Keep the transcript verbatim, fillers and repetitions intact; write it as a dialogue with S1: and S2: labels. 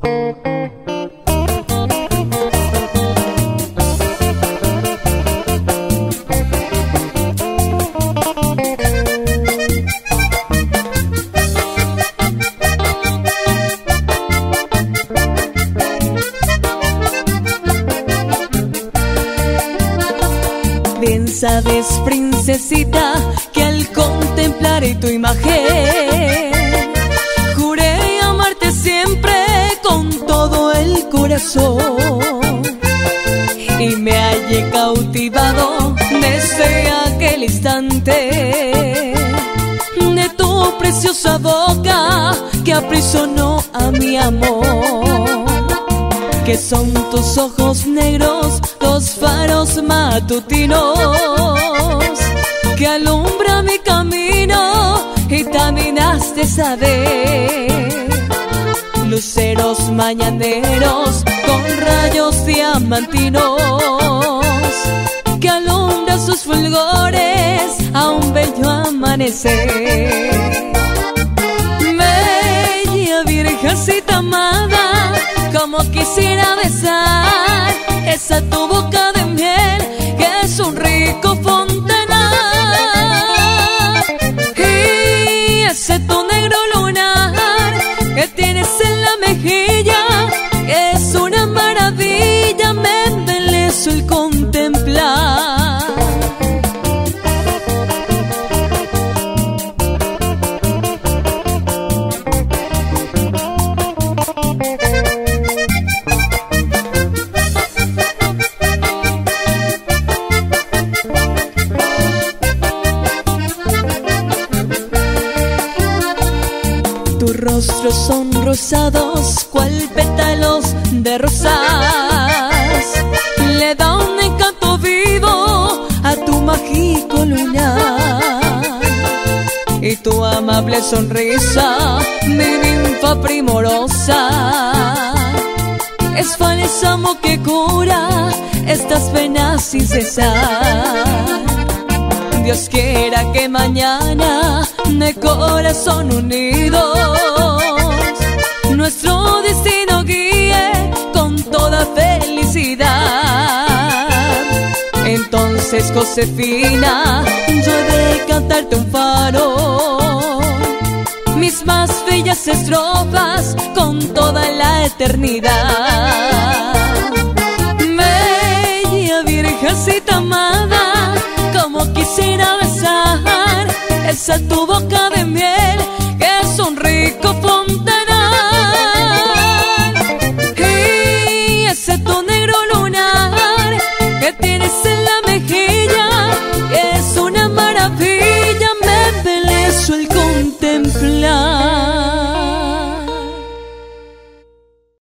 S1: Bien sabes, princesita, que al contemplar tu imagen juré amarte siempre con todo el corazón, y me hallé cautivado desde aquel instante de tu preciosa boca que aprisionó a mi amor. Que son tus ojos negros, los faros matutinos que alumbran mi camino y también has de saber. Luceros mañaneros con rayos diamantinos que alumbran sus fulgores a un bello amanecer. Bella virgencita amada, como quisiera besar esa tu boca de miel que es un rico fontanar, y ese tu negro lunar que tienes en la mejilla es una maravilla, me embelezo el contemplar. Tus rostros son rosados, cual pétalos de rosas, le da un encanto vivo a tu mágico lunar. Y tu amable sonrisa, mi ninfa primorosa, es bálsamo que cura estas penas sin cesar. Dios quiera que mañana de corazón unidos nuestro destino guíe con toda felicidad. Entonces, Josefina, yo he de cantarte un faro, mis más bellas estrofas con toda la eternidad. Bella virgencita amada, como quisiera besar esa tu boca de miel